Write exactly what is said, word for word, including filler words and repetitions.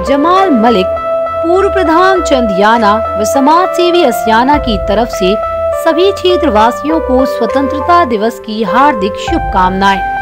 जमाल मलिक, पूर्व प्रधान चंदियाना व समाज सेवी असियाना की तरफ से सभी क्षेत्रवासियों को स्वतंत्रता दिवस की हार्दिक शुभकामनाएं।